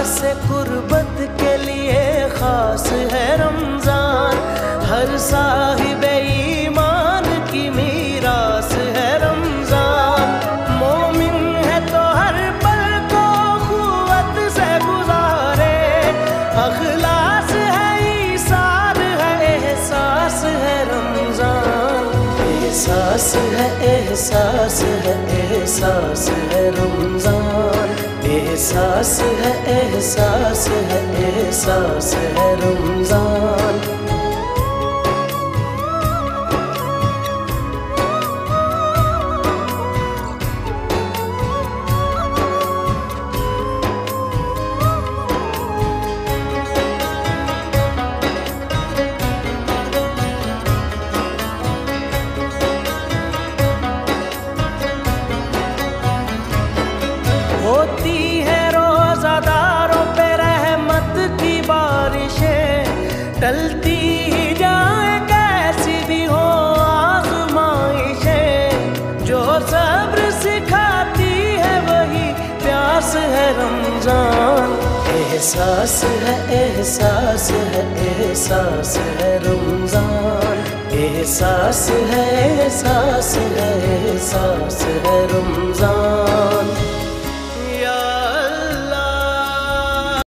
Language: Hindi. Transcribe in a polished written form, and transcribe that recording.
से कुर्बत के लिए खास है रमजान, हर साहिब ईमान की मीरास है रमजान। मोमिन है तो हर पल को खुवत से गुजारे, अखलास है ईसार है एहसास है रमजान। एहसास है एहसास है एहसास है रमजान, एहसास है एहसास है एहसास है रमजान। होती है रोज़ादारों पे रहमत की बारिशें, टलती ही जाए कैसी भी हो आज़माइशें। जो सब्र सिखाती है वही प्यास है रमजान। एहसास है एहसास है एहसास है रमजान, एहसास है एहसास है एहसास है रमजान।